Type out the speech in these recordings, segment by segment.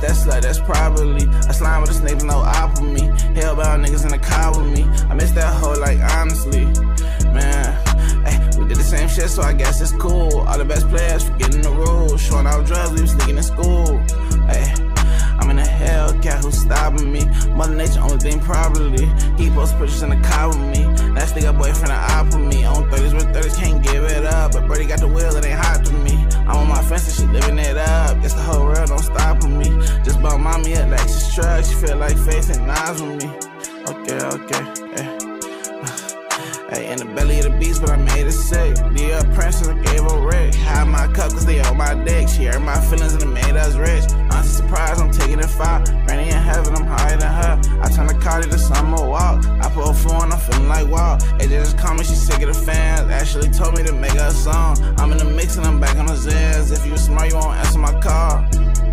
that slut, that's probably a slime with a snake, no op with me. Hellbound niggas in the car with me. I miss that hoe, like, honestly. Man, ay, we did the same shit, so I guess it's cool. All the best players forgetting the rules. Showing off drugs, we was sneaking in school. Ay, I'm in a Hellcat, who's stopping me? Mother Nature, only thing probably. He post pictures in the car with me. That nigga boyfriend, I op with me. On 30s with 30s, can't give it up. But Birdie got the wheel, it ain't hot to me. I'm on my fence and she living it up. Guess the whole world don't stop with me. Just bought mommy a Lexus truck. She feel like Faith and Nas with me. Okay, yeah. Hey, in the belly of the beast, but I made it sick. The princess, I gave her Rick. Hide my cup, cause they on my dick. She hurt my feelings and it made us rich. Honestly surprised, I'm taking it far. Rainy in heaven, I'm higher than her. I turn the car to summer walk. I put a phone, I'm feeling like wow. AJ just called me, she sick of the fans. Ashley told me to make her a song. I'm in the mix and I'm back on the Zans. If you smart, you won't answer my call.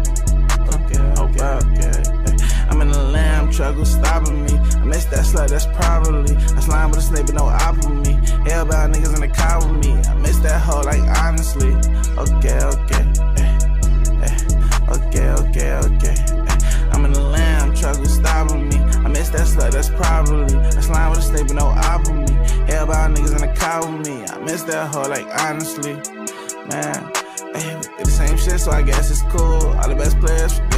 Okay. I'm in the lamb truck, who's stopping me? I miss that slut, that's probably a slime with a snake, but no op with me. Hellbound niggas in the car with me. I miss that hoe, like, honestly. Okay. I'm in the lamb truck, who's stopping me? I miss that slut, that's probably a slime with a snake, but no op with me. Hellbound niggas in the car with me. I miss that hoe, like, honestly. Man, hey, we did the same shit, so I guess it's cool. All the best players